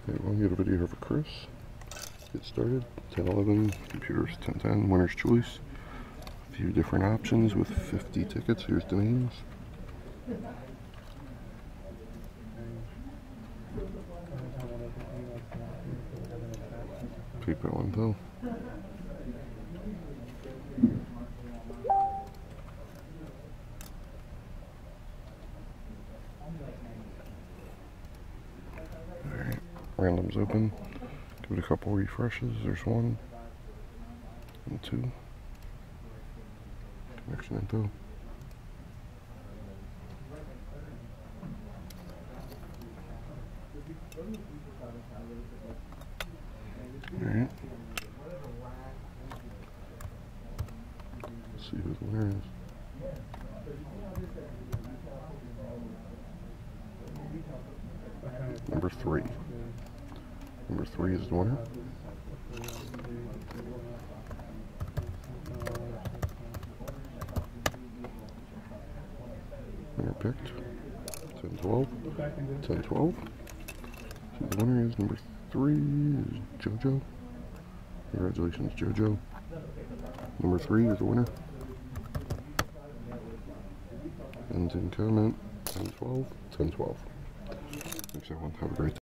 Okay, well, we get a video here for Chris. Get started. 10-11, computers 10-10, winner's choice. A few different options with 50 tickets. Here's the names. Keep going though. Alright, random's open. Give it a couple refreshes. There's 1 and 2. Connection info. Alright. Let's see who the winner is. Number 3. Number 3 is the winner. Winner picked. 10-12. 10-12. So the winner is number 3 is JoJo. Congratulations, JoJo. Number 3 is the winner. And in comment, 10-12. 10-12. Thanks everyone. Have a great day.